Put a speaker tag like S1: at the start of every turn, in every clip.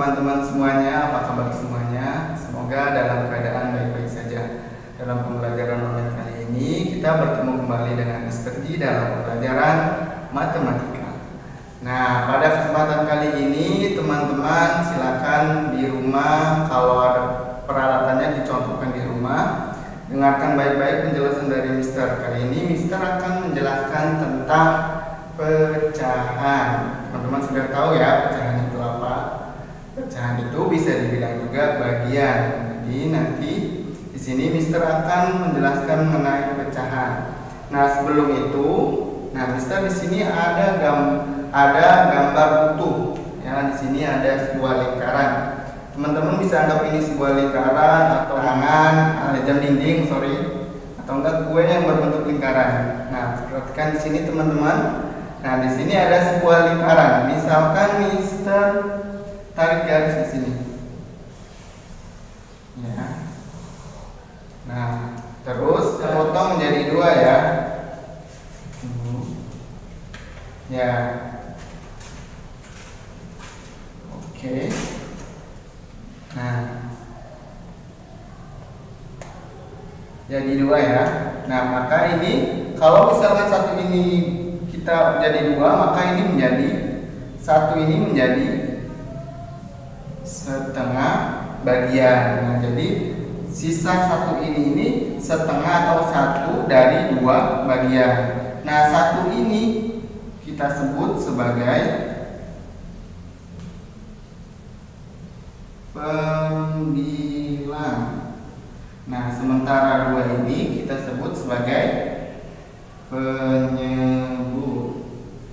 S1: teman-teman semuanya, apa kabar semuanya? Semoga dalam keadaan baik-baik saja. Dalam pembelajaran online kali ini kita bertemu kembali dengan Mr. G dalam pembelajaran matematika. Nah, pada kesempatan kali ini teman-teman silakan di rumah, kalau ada peralatannya dicontohkan di rumah. Dengarkan baik-baik penjelasan dari Mister. Kali ini Mister akan menjelaskan tentang pecahan. Teman-teman sudah tahu ya pecahan itu apa? Pecahan itu bisa dibilang juga bagian. Jadi nanti di sini Mister akan menjelaskan mengenai pecahan. Nah, sebelum itu, Mister di sini ada gambar utuh. Ya, di sini ada sebuah lingkaran. Teman-teman bisa anggap ini sebuah lingkaran atau tangan, jam dinding, atau enggak kue yang berbentuk lingkaran. Nah, perhatikan di sini teman-teman. Nah, di sini ada sebuah lingkaran. Misalkan Mister tarik garis di sini. Ya. Nah, terus potong menjadi dua ya. Ya. Oke. Nah, jadi dua ya. Nah, maka ini kalau misalkan satu ini kita jadi dua, maka ini menjadi satu, ini menjadi setengah bagian. Nah, jadi sisa satu ini setengah atau satu dari dua bagian. Nah, satu ini kita sebut sebagai pembilang. Nah, sementara dua ini kita sebut sebagai penyebut.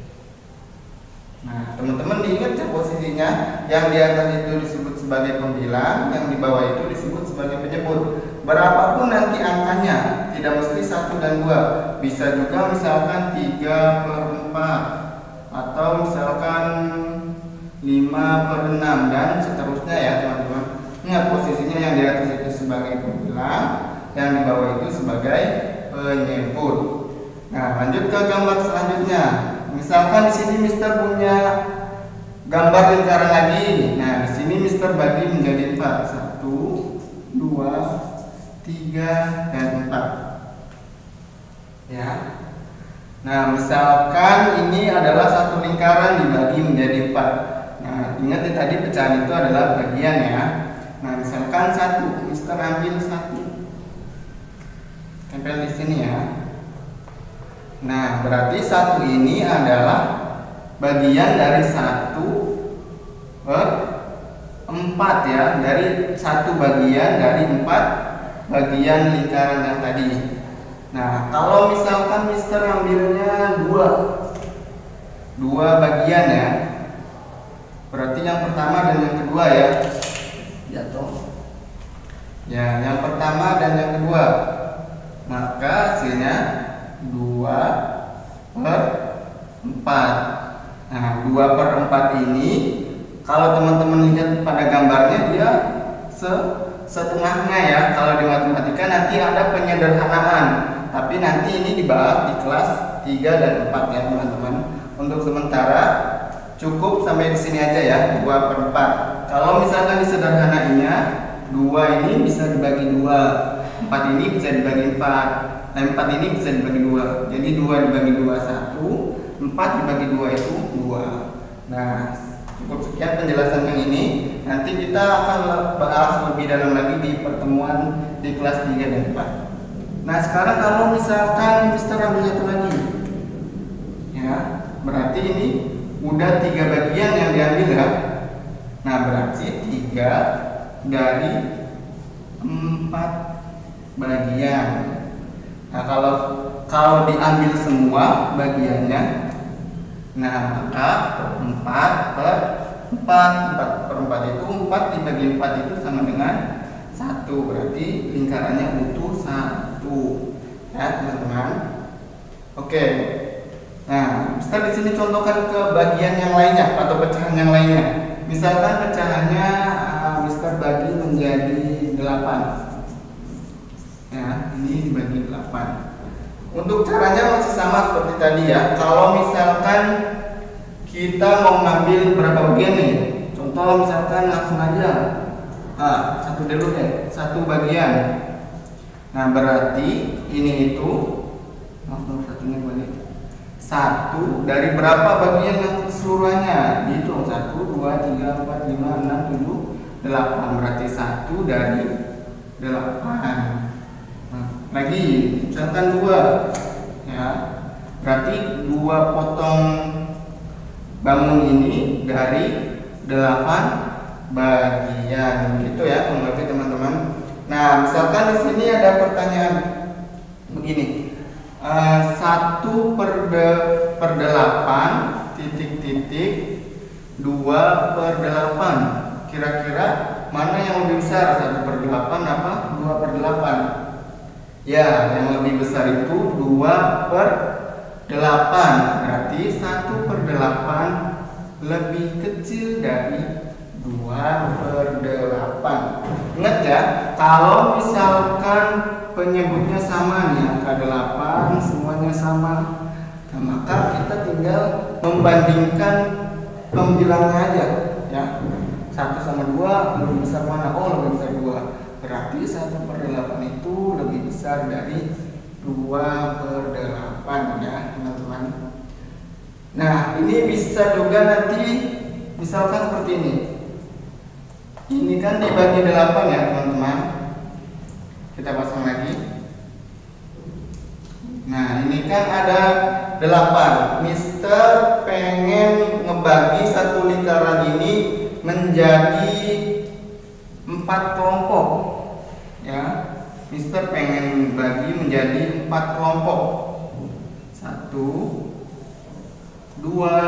S1: Nah, teman-teman diingat ya posisinya, yang di atas itu disebut sebagai pembilang, yang di bawah itu disebut sebagai penyebut. Berapapun nanti angkanya, tidak mesti 1 dan 2. Bisa juga misalkan 3/4 atau misalkan 5/6 dan seterusnya ya teman-teman. Ingat posisinya, yang di atas itu sebagai pembilang, yang di bawah itu sebagai penyebut. Nah, lanjut ke gambar selanjutnya. Misalkan di sini Mister punya gambar lingkaran lagi. Nah, di sini Mister bagi menjadi 4. 1, 2, 3, dan 4. Ya. Nah, misalkan ini adalah satu lingkaran dibagi menjadi 4. Nah, ingat ya, tadi pecahan itu adalah bagian ya. Nah, misalkan 1, Mister ambil 1, tempel di sini ya. Nah, berarti 1 ini adalah bagian dari 1/4 ya, dari 1 bagian dari 4 bagian lingkaran yang tadi. Nah, kalau misalkan Mister ambilnya 2 bagian ya, berarti yang pertama dan yang kedua ya, jatuh. Ya, yang pertama dan yang kedua, maka hasilnya 2/4. Nah, 2/4 ini kalau teman-teman lihat pada gambarnya dia setengahnya ya. Kalau di matematika nanti ada penyederhanaan, tapi nanti ini dibahas di kelas 3 dan 4 ya teman-teman. Untuk sementara cukup sampai di sini aja ya, 2/4. Kalau misalkan disederhanainya, 2 ini bisa dibagi 2, 4 ini bisa dibagi 4. Nah, 4 ini bisa dibagi 2. Jadi 2 dibagi 2 1, 4 dibagi 2 itu 2. Nah, cukup sekian penjelasan yang ini. Nanti kita akan bahas lebih dalam lagi di pertemuan di kelas 3 dan 4. Nah, sekarang kalau misalkan Mister ambil satu lagi, ya, berarti ini udah 3 bagian yang diambil ya. Nah, berarti 3 dari 4 bagian. Nah, kalau diambil semua bagiannya, nah maka 4/4 itu 4 dibagi 4 itu sama dengan 1, berarti lingkarannya utuh 1 ya teman-teman. Oke. Nah, Mister di sini contohkan ke bagian yang lainnya atau pecahan yang lainnya. Misalkan pecahannya Mister bagi menjadi 8. Ya, ini dibagi 8. Untuk caranya masih sama seperti tadi ya. Kalau misalkan kita mau ngambil berapa bagian nih? Contoh misalkan langsung aja, satu dulu deh, satu bagian. Nah berarti ini itu, maaf nomor satunya balik. Satu dari berapa bagian yang keseluruhannya? Dihitung 1, 2, 3, 4, 5, 6, 7, 8. Berarti satu dari 8. Nah, lagi misalkan 2, ya berarti 2 potong bangun ini dari 8 bagian, gitu ya kurang lebih teman-teman. Nah misalkan di sini ada pertanyaan begini, 1 per 8 titik 2 per 8. Kira-kira mana yang lebih besar, 1 per 8 apa 2 per 8? Ya, yang lebih besar itu 2 per 8. Berarti 1 per 8 lebih kecil dari 2 per 8. Ingat ya, kalau misalkan penyebutnya sama nih, angka 8 semuanya sama, nah, maka kita tinggal membandingkan pembilangnya aja ya. 1 sama 2 lebih besar mana? Oh lebih besar 2. Berarti 1 per 8 itu lebih besar dari 2 per 8 ya teman-teman. Nah ini bisa juga nanti misalkan seperti ini. Ini kan dibagi 8 ya teman-teman. Kita pasang lagi. Nah ini kan ada 8. Mister pengen ngebagi satu lingkaran ini menjadi 4 kelompok ya. Mister pengen bagi menjadi 4 kelompok. 1, 2,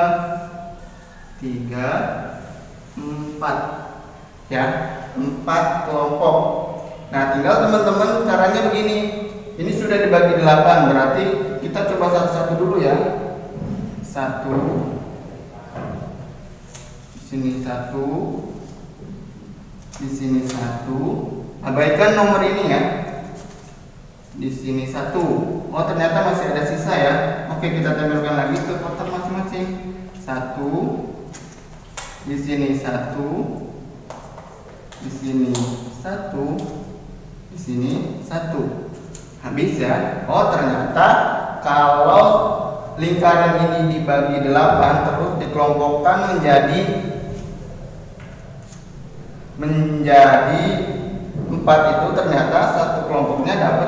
S1: 3, 4 ya, 4 kelompok. Nah tinggal teman-teman caranya begini. Ini sudah dibagi 8, berarti kita coba satu-satu dulu ya. 1, di sini 1, di sini 1. Abaikan nomor ini ya. Di sini 1. Oh ternyata masih ada sisa ya. Oke kita tempelkan lagi ke kotak masing-masing. 1, di sini 1, di sini 1, di sini 1. Habis ya. Oh ternyata kalau lingkaran ini dibagi 8 terus dikelompokkan menjadi 4 itu ternyata satu kelompoknya dapat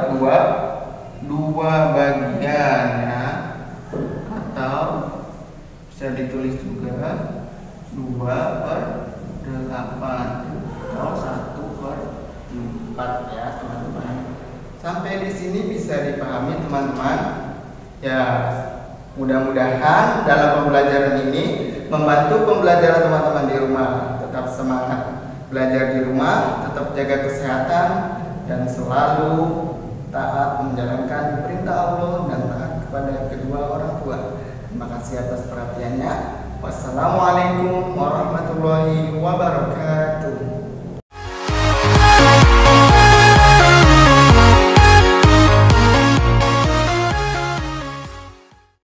S1: 2 bagian ya. Atau bisa ditulis juga 2 per 8 atau 1 per 4 ya teman-teman. Sampai di sini bisa dipahami teman-teman. Ya, mudah-mudahan dalam pembelajaran ini membantu pembelajaran teman-teman di rumah. Tetap semangat belajar di rumah, tetap jaga kesehatan dan selalu taat menjalankan perintah Allah dan taat kepada kedua orang tua. Terima kasih atas perhatiannya. Wassalamualaikum warahmatullahi wabarakatuh.